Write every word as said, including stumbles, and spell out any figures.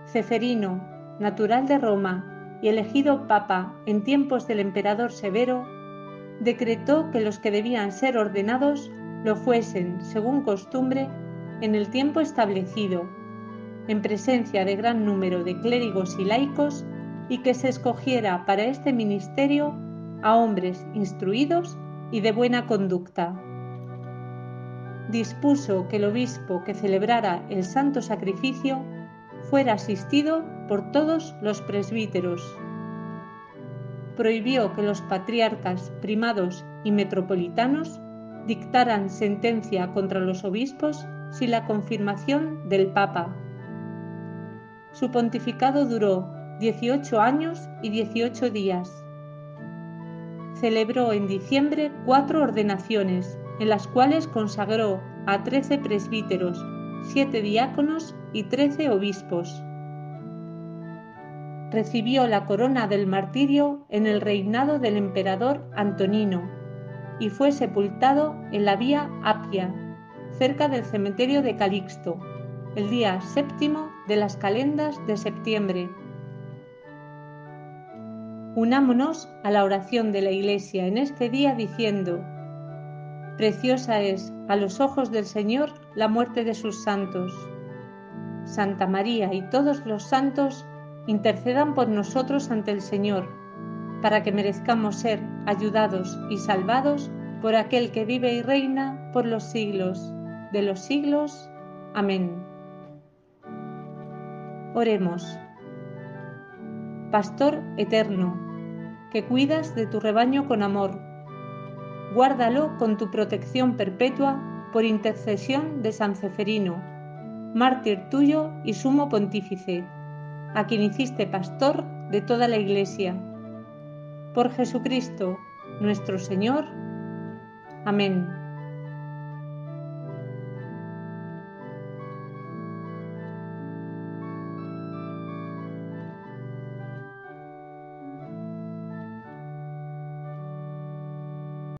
Ceferino, natural de Roma y elegido papa en tiempos del emperador Severo, decretó que los que debían ser ordenados lo fuesen, según costumbre, en el tiempo establecido, en presencia de gran número de clérigos y laicos, y que se escogiera para este ministerio a hombres instruidos y de buena conducta. Dispuso que el obispo que celebrara el santo sacrificio fuera asistido por todos los presbíteros. Prohibió que los patriarcas, primados y metropolitanos dictaran sentencia contra los obispos sin la confirmación del Papa. Su pontificado duró dieciocho años y dieciocho días. Celebró en diciembre cuatro ordenaciones, en las cuales consagró a trece presbíteros, siete diáconos y trece obispos. Recibió la corona del martirio en el reinado del emperador Antonino y fue sepultado en la Vía Apia, cerca del cementerio de Calixto, el día séptimo de las calendas de septiembre. Unámonos a la oración de la Iglesia en este día diciendo: preciosa es a los ojos del Señor la muerte de sus santos. Santa María y todos los santos intercedan por nosotros ante el Señor, para que merezcamos ser ayudados y salvados por aquel que vive y reina por los siglos de los siglos. Amén. Oremos. Pastor eterno, que cuidas de tu rebaño con amor, guárdalo con tu protección perpetua por intercesión de San Ceferino, mártir tuyo y sumo pontífice, a quien hiciste pastor de toda la Iglesia. Por Jesucristo, nuestro Señor. Amén.